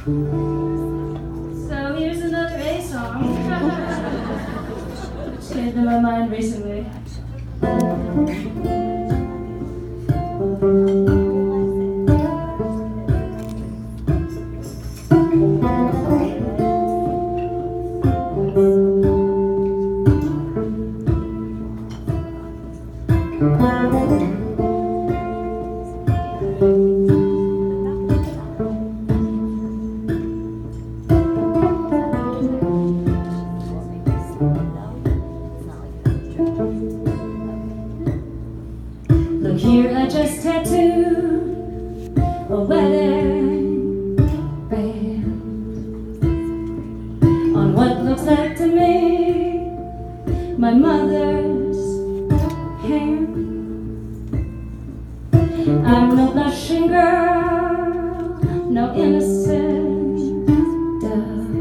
So here's another A song. Which came to my mind recently. Look here, I just tattooed a wedding band on what looks like to me my mother's hand. I'm no blushing girl, no innocent dove.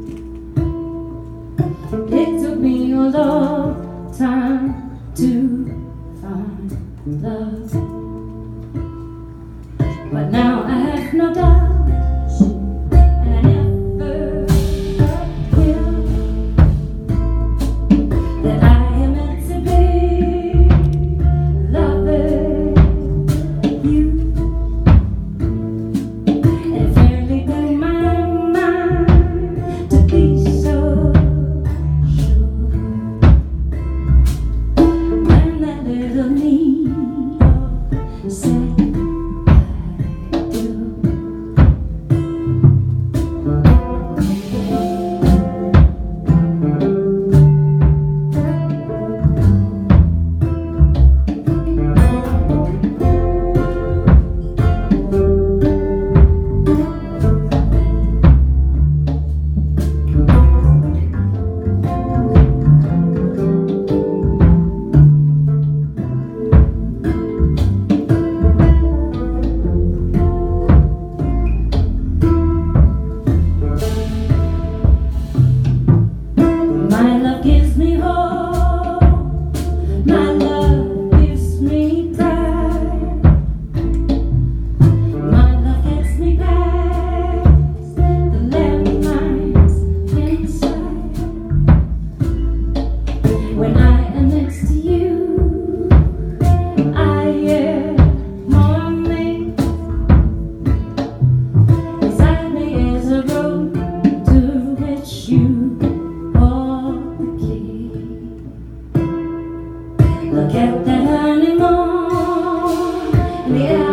It took me a long time to find love, but now I have no doubt, and I never will, that I am meant to be loving you. It fairly blew my mind to be so sure when that little Neo said I do. My love gives me hope, my love gives me pride, my love gets me past the landmines inside. When I am next to you, I am more me. Beside me is a road to which you look at that honeymoon in the